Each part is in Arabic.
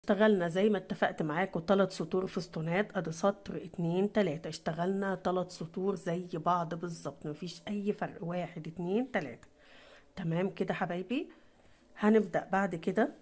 اشتغلنا زي ما اتفقت معاكم 3 سطور فستونات. ادي سطر 2 3، اشتغلنا 3 سطور زي بعض بالظبط، مفيش اي فرق، 1 2 3. تمام كده حبايبي. هنبدأ بعد كده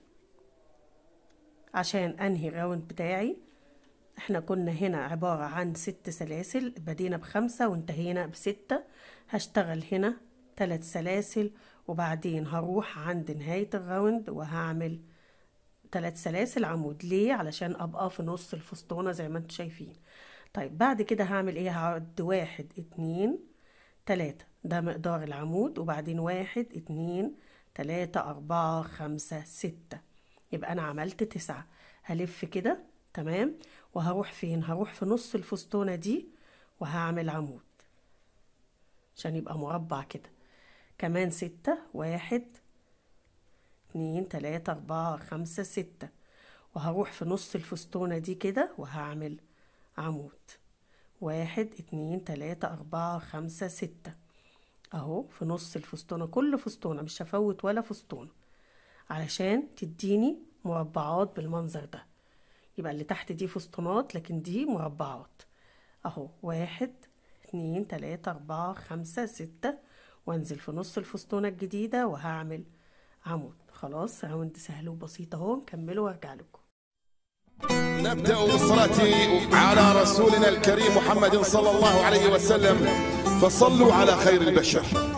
عشان انهي الراوند بتاعي. احنا كنا هنا عبارة عن 6 سلاسل، بدينا ب5 وانتهينا ب6. هشتغل هنا 3 سلاسل وبعدين هروح عند نهاية الراوند وهعمل 3 سلاسل عمود. ليه؟ علشان ابقى في نص الفستونة زي ما انتم شايفين. طيب بعد كده هعمل ايه؟ هعد 1 2 3، ده مقدار العمود، وبعدين 1 2 3 4 5 6، يبقى انا عملت 9. هلف كده تمام، وهروح فين؟ هروح في نص الفستونة دي وهعمل عمود عشان يبقى مربع كده. كمان 6، 1 2 3 4 5 6، وهروح في نص الفستونة دي كده وهعمل عمود. 1 2 3 4 5 6 اهو في نص الفستونة، كل فستونة مش هفوت ولا فستونة علشان تديني مربعات بالمنظر ده. يبقى اللي تحت دي فستونات لكن دي مربعات اهو. 1 2 3 4 5 6، وانزل في نص الفستونة الجديدة وهعمل عمود. خلاص راوند سهل وبسيط اهو. نكمله وارجع لكم. نبدأ بالصلاة على رسولنا الكريم محمد صلى الله عليه وسلم، فصلوا على خير البشر.